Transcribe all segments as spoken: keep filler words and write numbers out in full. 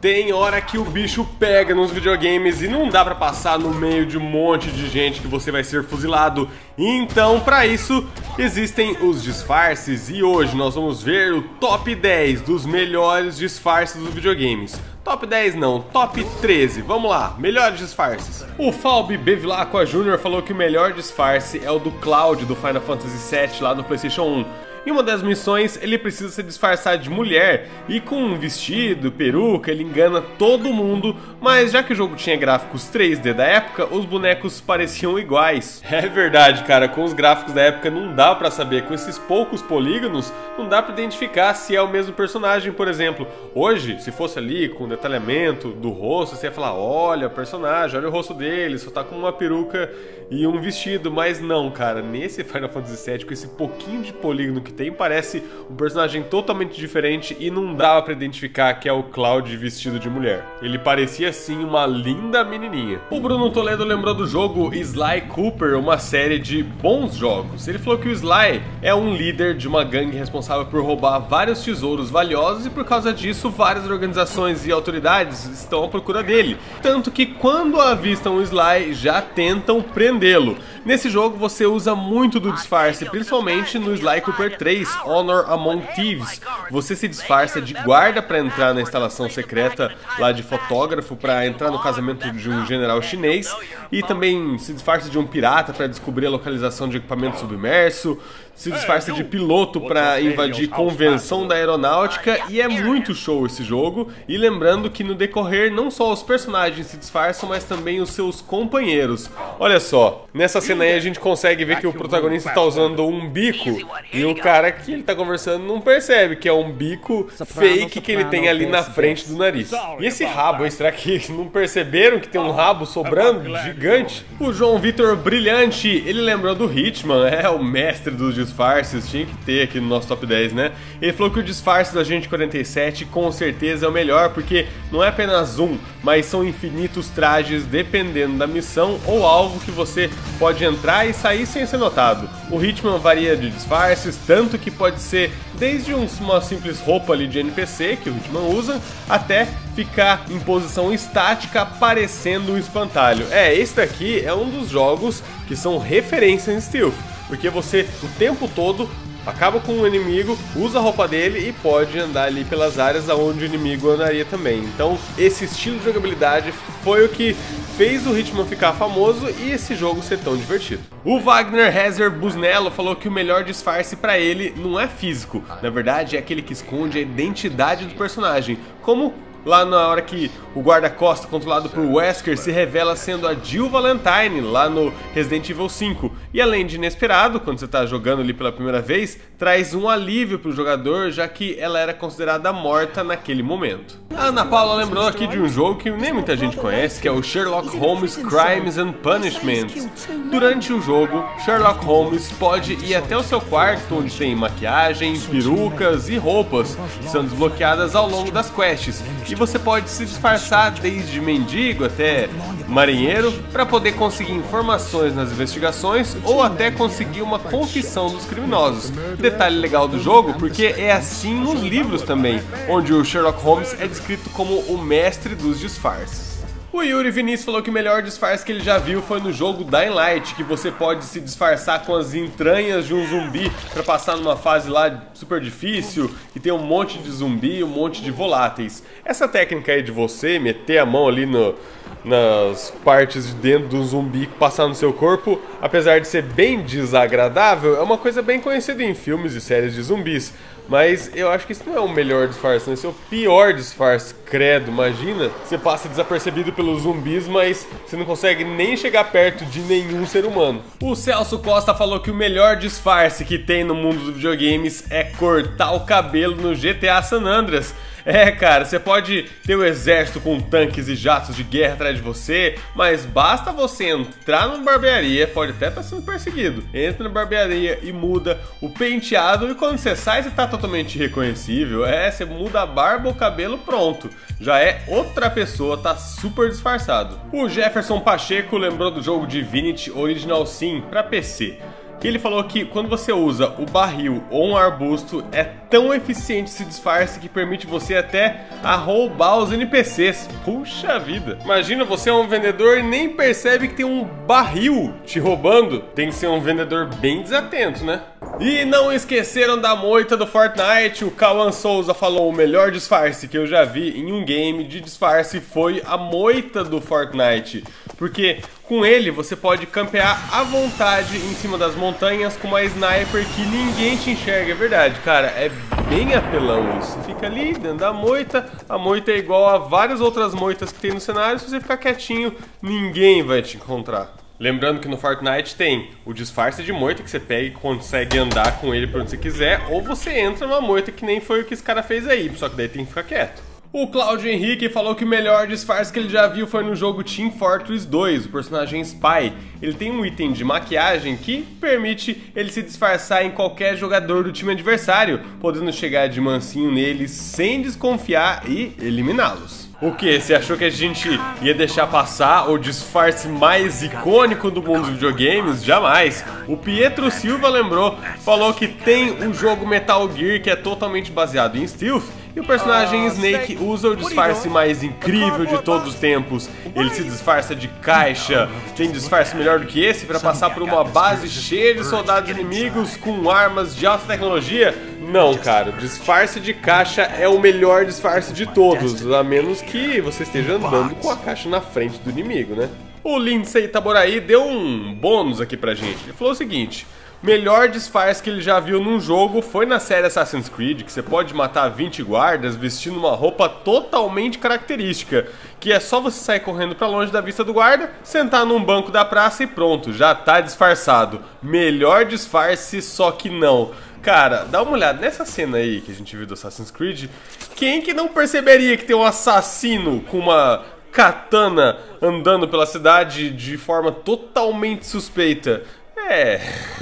Tem hora que o bicho pega nos videogames e não dá pra passar no meio de um monte de gente que você vai ser fuzilado. Então, pra isso, existem os disfarces e hoje nós vamos ver o top dez dos melhores disfarces dos videogames. Top dez não, top treze, vamos lá, melhores disfarces. O Falbi Bevilacqua Júnior falou que o melhor disfarce é o do Cloud do Final Fantasy sete lá no PlayStation um. Em uma das missões, ele precisa se disfarçar de mulher e com um vestido, peruca, ele engana todo mundo, mas já que o jogo tinha gráficos três D da época, os bonecos pareciam iguais. É verdade, cara, com os gráficos da época não dá pra saber, com esses poucos polígonos, não dá pra identificar se é o mesmo personagem, por exemplo. Hoje, se fosse ali com detalhamento do rosto, você ia falar, olha o personagem, olha o rosto dele, só tá com uma peruca e um vestido, mas não, cara, nesse Final Fantasy sete, com esse pouquinho de polígono que tem, parece um personagem totalmente diferente e não dava pra identificar que é o Cloud vestido de mulher. Ele parecia sim uma linda menininha. O Bruno Toledo lembrou do jogo Sly Cooper, uma série de bons jogos. Ele falou que o Sly é um líder de uma gangue responsável por roubar vários tesouros valiosos e por causa disso várias organizações e autoridades estão à procura dele. Tanto que quando avistam o Sly já tentam prendê-lo. Nesse jogo você usa muito do disfarce, principalmente no Sly Cooper três, Honor Among Thieves. Você se disfarça de guarda para entrar na instalação secreta lá de fotógrafo para entrar no casamento de um general chinês e também se disfarça de um pirata para descobrir a localização de equipamento submerso, se disfarça de piloto para invadir convenção da aeronáutica e é muito show esse jogo. E lembrando que no decorrer não só os personagens se disfarçam, mas também os seus companheiros. Olha só, nessa cena aí a gente consegue ver que o protagonista está usando um bico e o cara que ele tá conversando não percebe que é um bico fake que ele tem ali na frente do nariz. E esse rabo aí, será que não perceberam que tem um rabo sobrando gigante? O João Vitor Brilhante, ele lembrou do Hitman, é o mestre dos disfarces, tinha que ter aqui no nosso top dez, né? Ele falou que o disfarce do Agente quarenta e sete com certeza é o melhor, porque não é apenas um, mas são infinitos trajes dependendo da missão ou alvo que você pode entrar e sair sem ser notado. O Hitman varia de disfarces, tanto que pode ser desde uma simples roupa ali de N P C que o Hitman usa, até ficar em posição estática aparecendo um espantalho. É, esse daqui é um dos jogos que são referência em stealth, porque você o tempo todo acaba com um inimigo, usa a roupa dele e pode andar ali pelas áreas aonde o inimigo andaria também. Então esse estilo de jogabilidade foi o que fez o Hitman ficar famoso e esse jogo ser tão divertido. O Wagner Hezer Busnello falou que o melhor disfarce pra ele não é físico, na verdade é aquele que esconde a identidade do personagem, como lá na hora que o guarda-costas controlado por Wesker se revela sendo a Jill Valentine lá no Resident Evil cinco. E além de inesperado, quando você está jogando ali pela primeira vez, traz um alívio para o jogador, já que ela era considerada morta naquele momento. A Ana Paula lembrou aqui de um jogo que nem muita gente conhece, que é o Sherlock Holmes Crimes and Punishments. Durante o jogo, Sherlock Holmes pode ir até o seu quarto, onde tem maquiagem, perucas e roupas, que são desbloqueadas ao longo das quests. E você pode se disfarçar desde mendigo até marinheiro para poder conseguir informações nas investigações ou até conseguir uma confissão dos criminosos. Detalhe legal do jogo, porque é assim nos livros também, onde o Sherlock Holmes é descrito como o mestre dos disfarces. O Yuri Vinícius falou que o melhor disfarce que ele já viu foi no jogo Dying Light, que você pode se disfarçar com as entranhas de um zumbi para passar numa fase lá super difícil e tem um monte de zumbi, um monte de voláteis. Essa técnica aí de você meter a mão ali no, nas partes de dentro do zumbi passar no seu corpo, apesar de ser bem desagradável, é uma coisa bem conhecida em filmes e séries de zumbis. Mas eu acho que isso não é o melhor disfarce, né? Esse é o pior disfarce, credo, imagina. Você passa desapercebido pelos zumbis, mas você não consegue nem chegar perto de nenhum ser humano. O Celso Costa falou que o melhor disfarce que tem no mundo dos videogames é cortar o cabelo no G T A San Andreas. É, cara, você pode ter o exército com tanques e jatos de guerra atrás de você, mas basta você entrar numa barbearia, pode até estar sendo perseguido, entra na barbearia e muda o penteado e quando você sai você tá totalmente irreconhecível. É, você muda a barba ou o cabelo, pronto, já é outra pessoa, tá super disfarçado. O Jefferson Pacheco lembrou do jogo Divinity Original Sin pra P C. que ele falou que quando você usa o barril ou um arbusto, é tão eficiente esse disfarce que permite você até a roubar os N P Cs. Puxa vida! Imagina, você é um vendedor e nem percebe que tem um barril te roubando. Tem que ser um vendedor bem desatento, né? E não esqueceram da moita do Fortnite. O Cauã Souza falou: o melhor disfarce que eu já vi em um game de disfarce foi a moita do Fortnite, porque com ele você pode campear à vontade em cima das montanhas com uma sniper que ninguém te enxerga. É verdade, cara, é bem apelão isso. Você fica ali dentro da moita, a moita é igual a várias outras moitas que tem no cenário. Se você ficar quietinho, ninguém vai te encontrar. Lembrando que no Fortnite tem o disfarce de moita, que você pega e consegue andar com ele pra onde você quiser, ou você entra numa moita, que nem foi o que esse cara fez aí, só que daí tem que ficar quieto. O Cláudio Henrique falou que o melhor disfarce que ele já viu foi no jogo Team Fortress dois, o personagem Spy. Ele tem um item de maquiagem que permite ele se disfarçar em qualquer jogador do time adversário, podendo chegar de mansinho neles sem desconfiar e eliminá-los. O que? Você achou que a gente ia deixar passar o disfarce mais icônico do mundo dos videogames? Jamais! O Pietro Silva lembrou, falou que tem o jogo Metal Gear que é totalmente baseado em stealth, e o personagem Snake usa o disfarce mais incrível de todos os tempos. Ele se disfarça de caixa. Tem disfarce melhor do que esse para passar por uma base cheia de soldados inimigos com armas de alta tecnologia? Não, cara, o disfarce de caixa é o melhor disfarce de todos, a menos que você esteja andando com a caixa na frente do inimigo, né? O Lindsay Taboraí deu um bônus aqui pra gente. Ele falou o seguinte: melhor disfarce que ele já viu num jogo foi na série Assassin's Creed, que você pode matar vinte guardas vestindo uma roupa totalmente característica, que é só você sair correndo pra longe da vista do guarda, sentar num banco da praça e pronto, já tá disfarçado. Melhor disfarce, só que não. Cara, dá uma olhada nessa cena aí que a gente viu do Assassin's Creed. Quem que não perceberia que tem um assassino com uma katana andando pela cidade de forma totalmente suspeita? É...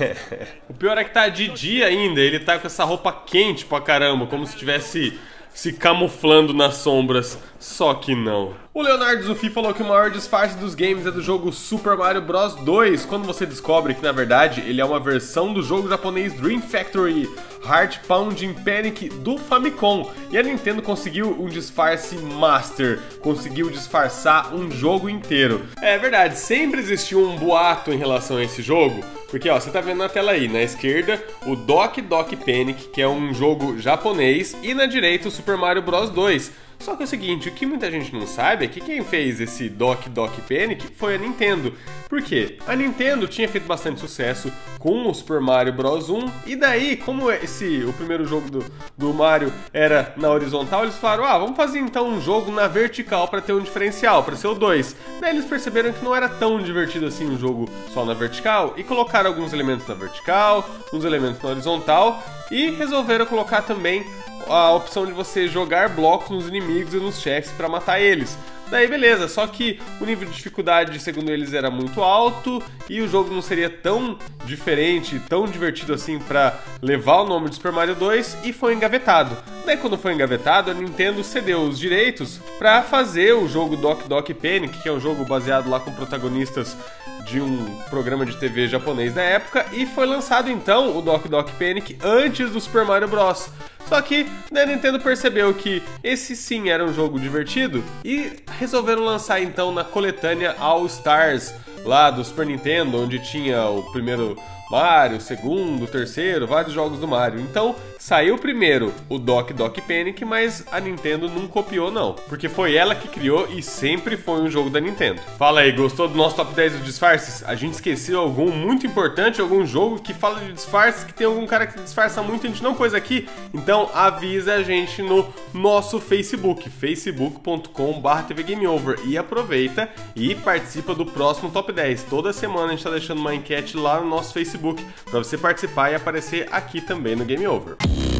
O pior é que tá de dia ainda, ele tá com essa roupa quente pra caramba, como se estivesse se camuflando nas sombras, só que não. O Leonardo Zufi falou que o maior disfarce dos games é do jogo Super Mario Bros dois, quando você descobre que na verdade ele é uma versão do jogo japonês Dream Factory Heart Pounding Panic do Famicom, e a Nintendo conseguiu um disfarce master, conseguiu disfarçar um jogo inteiro. É verdade, sempre existiu um boato em relação a esse jogo, porque ó, você tá vendo na tela aí, na esquerda, o Doki Doki Panic, que é um jogo japonês, e na direita o Super Mario Bros dois. Só que é o seguinte, o que muita gente não sabe é que quem fez esse Doki Doki Panic foi a Nintendo. Por quê? A Nintendo tinha feito bastante sucesso com o Super Mario Bros um, e daí, como esse, o primeiro jogo do, do Mario era na horizontal, eles falaram: ah, vamos fazer então um jogo na vertical para ter um diferencial, para ser o dois. Daí eles perceberam que não era tão divertido assim um jogo só na vertical, e colocaram alguns elementos na vertical, uns elementos na horizontal, e resolveram colocar também a opção de você jogar blocos nos inimigos e nos chefes para matar eles. Daí beleza, só que o nível de dificuldade, segundo eles, era muito alto e o jogo não seria tão diferente, tão divertido assim para levar o nome de Super Mario dois, e foi engavetado. Daí quando foi engavetado, a Nintendo cedeu os direitos para fazer o jogo Doki Doki Panic, que é um jogo baseado lá com protagonistas de um programa de T V japonês da época, e foi lançado então o Doki Doki Panic antes do Super Mario Bros. Só que a Nintendo percebeu que esse sim era um jogo divertido e resolveram lançar então na coletânea All Stars lá do Super Nintendo, onde tinha o primeiro Mario, o segundo, o terceiro, vários jogos do Mario. Então saiu primeiro o Doki Doki Panic, mas a Nintendo não copiou não, porque foi ela que criou e sempre foi um jogo da Nintendo. Fala aí, gostou do nosso top dez dos disfarces? A gente esqueceu algum muito importante, algum jogo que fala de disfarces, que tem algum cara que disfarça muito e a gente não pôs aqui? Então avisa a gente no nosso Facebook, facebook ponto com barra T V Game Over, e aproveita e participa do próximo top dez. Toda semana a gente tá deixando uma enquete lá no nosso Facebook para você participar e aparecer aqui também no Game Over.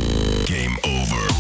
Game Over.